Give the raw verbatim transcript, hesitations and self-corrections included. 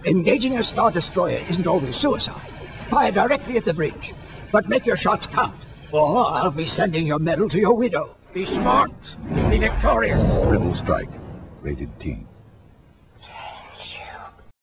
Engaging a Star Destroyer isn't always suicide. Fire directly at the bridge. But make your shots count, or I'll be sending your medal to your widow. Be smart. Be victorious. Rebel Strike. Rated T.